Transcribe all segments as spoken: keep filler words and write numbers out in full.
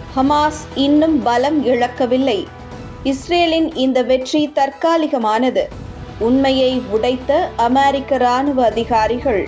Hamas இன்னும் பலம் இழக்கவில்லை. இஸ்ரேலின் இந்த வெற்றி தற்காலிகமானது. உண்மையை உடைத்த அமெரிக்க இராணுவ அதிகாரிகள்.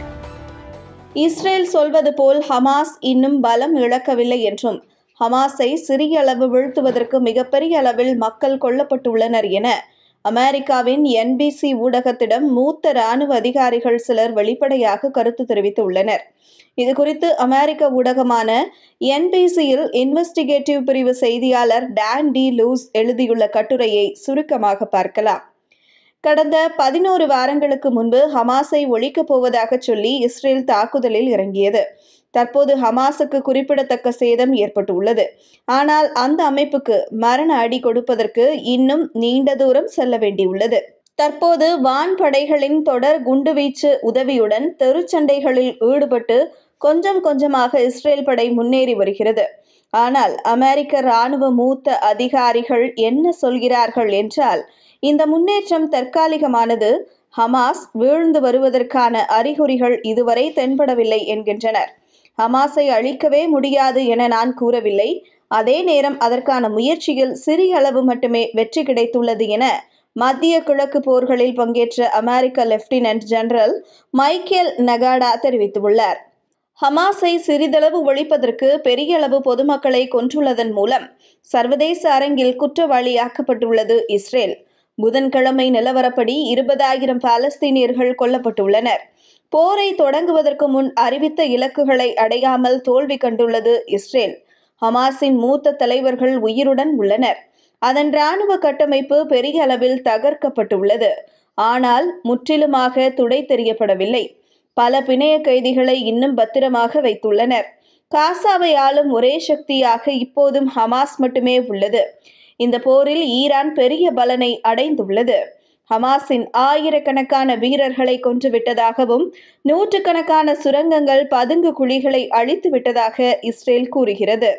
இஸ்ரேல் சொல்வது போல் ஹமாஸ் இன்னும் பலம் இழக்கவில்லை என்றும், ஹமாஸை சிறிய அளவு வீழ்த்துவதற்கு மிகப்பெரிய அளவில் மக்கள் கொல்லப்பட்டுள்ளனர் என அமெரிக்காவின் என் பி சி ஊடகத்திடம் மூத்த இராணுவ அதிகாரிகள் சிலர் வெளிப்படையாக கருத்து தெரிவித்துள்ளனர். இதுகுறித்து அமெரிக்க ஊடகமான என் பி சியில் இன்வெஸ்டிகேட்டிவ் பிரிவு செய்தியாளர் டான் டி லூஸ் எழுதியுள்ள கட்டுரையை சுருக்கமாக பார்க்கலாம். கடந்த பதினோரு வாரங்களுக்கு முன்பு ஹமாஸை ஒழிக்கப் போவதாக சொல்லி இஸ்ரேல் தாக்குதலில் இறங்கியது. தற்போது ஹமாஸுக்கு குறிப்பிடத்தக்க சேதம் ஏற்பட்டுள்ளது. ஆனால் அந்த அமைப்புக்கு மரண அடி கொடுப்பதற்கு இன்னும் நீண்ட தூரம் செல்ல வேண்டியுள்ளது. தற்போது வான்படைகளின் தொடர் குண்டுவீச்சு உதவியுடன் தெருச்சண்டைகளில் ஈடுபட்டு கொஞ்சம் கொஞ்சமாக இஸ்ரேல் படை முன்னேறி வருகிறது. ஆனால் அமெரிக்க இராணுவ மூத்த அதிகாரிகள் என்ன சொல்கிறார்கள் என்றால், இந்த முன்னேற்றம் தற்காலிகமானது, ஹமாஸ் வீழ்ந்து வருவதற்கான அறிகுறிகள் இதுவரை தென்படவில்லை என்கின்றனர். ஹமாஸை அழிக்கவே முடியாது என நான் கூறவில்லை. அதே நேரம் அதற்கான முயற்சியில் சிறிய அளவு மட்டுமே வெற்றி கிடைத்துள்ளது என மத்திய கிழக்கு போர்களில் பங்கேற்ற அமெரிக்க லெப்டினன்ட் ஜெனரல் மைக்கேல் நகாடா தெரிவித்துள்ளார். ஹமாஸை சிறிதளவு ஒழிப்பதற்கு பெரிய அளவு பொதுமக்களை கொன்றுள்ளதன் மூலம் சர்வதேச அரங்கில் குற்றவாளியாக்கப்பட்டுள்ளது இஸ்ரேல். புதன்கிழமை நிலவரப்படி இருபதாயிரம் பாலஸ்தீனியர்கள் கொல்லப்பட்டுள்ளனர். போரை தொடங்குவதற்கு முன் அறிவித்த இலக்குகளை அடையாமல் தோல்வி கண்டுள்ளது இஸ்ரேல். ஹமாஸின் மூத்த தலைவர்கள் உயிருடன் உள்ளனர். அதன் இராணுவ கட்டமைப்பு பெரிய அளவில் தகர்க்கப்பட்டுள்ளது. ஆனால் முற்றிலுமாக துடை தெரியப்படவில்லை. பல பிணைய கைதிகளை இன்னும் பத்திரமாக வைத்துள்ளனர். காசாவை ஆளும் ஒரே சக்தியாக இப்போதும் ஹமாஸ் மட்டுமே உள்ளது. இந்த போரில் ஈரான் பெரிய பலனை அடைந்துள்ளது. ஹமாஸின் ஆயிரக்கணக்கான வீரர்களை கொன்றுவிட்டதாகவும், நூற்றுக்கணக்கான சுரங்கங்கள் பதுங்கு குழிகளை அழித்து விட்டதாக இஸ்ரேல் கூறுகிறது.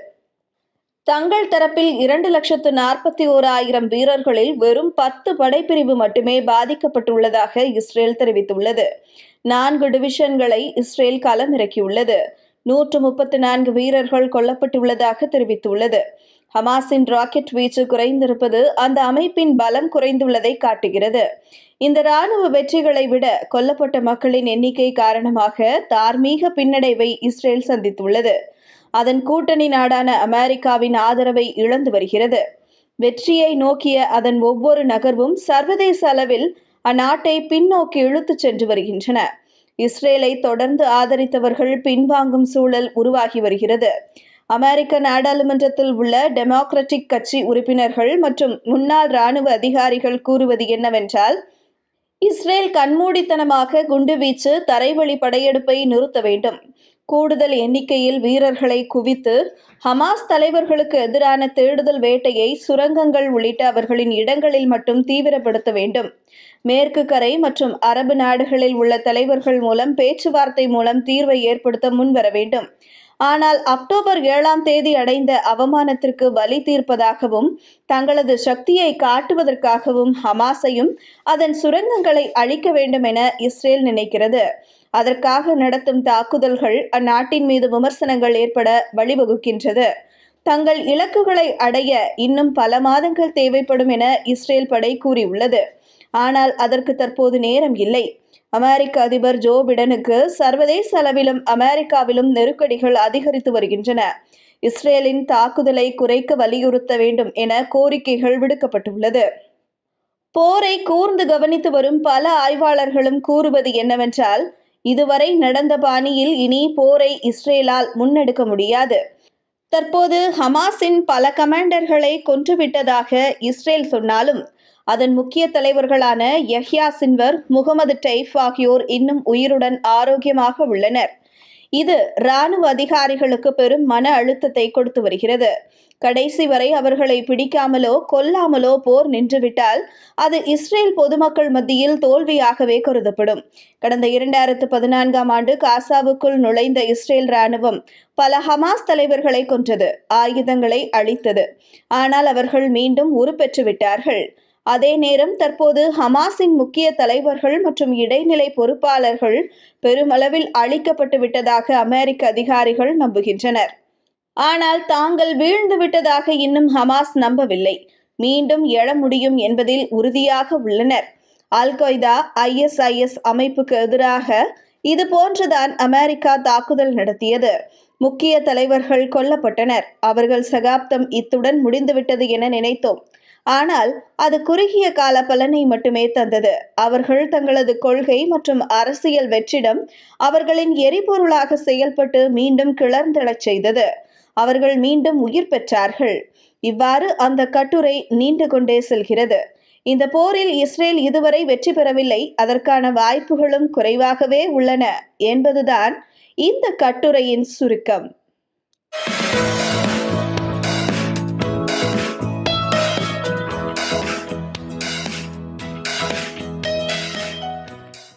தங்கள் தரப்பில் இரண்டு லட்சத்து நாற்பத்தி ஓர் ஆயிரம் வீரர்களில் வெறும் பத்து படைப்பிரிவு மட்டுமே பாதிக்கப்பட்டுள்ளதாக இஸ்ரேல் தெரிவித்துள்ளது. நான்கு டிவிஷன்களை இஸ்ரேல் களமிறக்கியுள்ளது. நூற்று முப்பத்தி நான்கு வீரர்கள் கொல்லப்பட்டுள்ளதாக தெரிவித்துள்ளது. ஹமாஸின் ராக்கெட் வீச்சு குறைந்திருப்பது அந்த அமைப்பின் பலம் குறைந்துள்ளதை காட்டுகிறது. இந்த இராணுவ வெற்றிகளை விட கொல்லப்பட்ட மக்களின் எண்ணிக்கை காரணமாக தார்மீக பின்னடைவை இஸ்ரேல் சந்தித்துள்ளது. அதன் கூட்டணி நாடான அமெரிக்காவின் ஆதரவை இழந்து வருகிறது. வெற்றியை நோக்கிய அதன் ஒவ்வொரு நகர்வும் சர்வதேச அளவில் அந்நாட்டை பின்னோக்கி இழுத்துச் சென்று வருகின்றன. இஸ்ரேலை தொடர்ந்து ஆதரித்தவர்கள் பின்வாங்கும் சூழல் உருவாகி வருகிறது. அமெரிக்க நாடாளுமன்றத்தில் உள்ள டெமோக்ராட்டிக் கட்சி உறுப்பினர்கள் மற்றும் முன்னாள் இராணுவ அதிகாரிகள் கூறுவது என்னவென்றால், இஸ்ரேல் கண்மூடித்தனமாக குண்டுவீச்சு தரைவழி படையெடுப்பை நிறுத்த வேண்டும். கூடுதல் எண்ணிக்கையில் வீரர்களை குவித்து ஹமாஸ் தலைவர்களுக்கு எதிரான தேடுதல் வேட்டையை சுரங்கங்கள் உள்ளிட்ட அவர்களின் இடங்களில் மட்டும் தீவிரப்படுத்த வேண்டும். மேற்கு கரை மற்றும் அரபு நாடுகளில் உள்ள தலைவர்கள் மூலம் பேச்சுவார்த்தை மூலம் தீர்வை ஏற்படுத்த முன்வர வேண்டும். ஆனால் அக்டோபர் ஏழாம் தேதி அடைந்த அவமானத்திற்கு வலி தீர்ப்பதாகவும், தங்களது சக்தியை காட்டுவதற்காகவும் ஹமாஸையும் அதன் சுரங்கங்களை அழிக்க வேண்டும் என இஸ்ரேல் நினைக்கிறது. அதற்காக நடத்தும் தாக்குதல்கள் அந்நாட்டின் மீது விமர்சனங்கள் ஏற்பட வழிவகுக்கின்றது. தங்கள் இலக்குகளை அடைய இன்னும் பல மாதங்கள் தேவைப்படும் என இஸ்ரேல் படை கூறியுள்ளது. ஆனால் அதற்கு தற்போது நேரம் இல்லை. அமெரிக்க அதிபர் ஜோ பிடனுக்கு சர்வதேச அளவிலும் அமெரிக்காவிலும் நெருக்கடிகள் அதிகரித்து வருகின்றன. இஸ்ரேலின் தாக்குதலை குறைக்க வலியுறுத்த வேண்டும் என கோரிக்கைகள் விடுக்கப்பட்டுள்ளது. போரை கூர்ந்து கவனித்து வரும் பல ஆய்வாளர்களும் கூறுவது என்னவென்றால், இதுவரை நடந்த பாணியில் இனி போரை இஸ்ரேலால் முன்னெடுக்க முடியாது. தற்போது ஹமாஸின் பல கமாண்டர்களை கொன்றுவிட்டதாக இஸ்ரேல் சொன்னாலும், அதன் முக்கிய தலைவர்களான யஹ்யா சின்வர், முகமது டைஃப் ஆகியோர் இன்னும் உயிருடன் ஆரோக்கியமாக உள்ளனர். இது இராணுவ அதிகாரிகளுக்கு பெரும் மன அழுத்தத்தை கொடுத்து வருகிறது. கடைசி வரை அவர்களை பிடிக்காமலோ கொல்லாமலோ போர் நின்றுவிட்டால் அது இஸ்ரேல் பொதுமக்கள் மத்தியில் தோல்வியாகவே கருதப்படும். கடந்த இரண்டாயிரத்து பதினான்காம் ஆண்டு காசாவுக்குள் நுழைந்த இஸ்ரேல் இராணுவம் பல ஹமாஸ் தலைவர்களை கொன்றது, ஆயுதங்களை அழித்தது. ஆனால் அவர்கள் மீண்டும் உருப்பெற்று விட்டார்கள். அதே நேரம் தற்போது ஹமாஸின் முக்கிய தலைவர்கள் மற்றும் இடைநிலை பொறுப்பாளர்கள் பெருமளவில் அழிக்கப்பட்டு விட்டதாக அமெரிக்க அதிகாரிகள் நம்புகின்றனர். ஆனால் தாங்கள் வீழ்ந்து விட்டதாக இன்னும் ஹமாஸ் நம்பவில்லை. மீண்டும் எழ முடியும் என்பதில் உறுதியாக உள்ளனர். Al Qaeda, I S I S அமைப்புக்கு எதிராக இது போன்றுதான் அமெரிக்கா தாக்குதல் நடத்தியது. முக்கிய தலைவர்கள் கொல்லப்பட்டனர். அவர்கள் சகாப்தம் இத்துடன் முடிந்துவிட்டது என நினைத்தோம். ஆனால் அது குறுகிய கால பலனை மட்டுமே தந்தது. அவர்கள் தங்களது கொள்கை மற்றும் அரசியல் வெற்றிடம் அவர்களின் எரிபொருளாக செயல்பட்டு மீண்டும் கிளர்ந்தெழச் செய்தது. அவர்கள் மீண்டும் உயிர் பெற்றார்கள். இவ்வாறு அந்த கட்டுரை நீண்டு கொண்டே செல்கிறது. இந்த போரில் இஸ்ரேல் இதுவரை வெற்றி பெறவில்லை, அதற்கான வாய்ப்புகளும் குறைவாகவே உள்ளன என்பதுதான் இந்த கட்டுரையின் சுருக்கம்.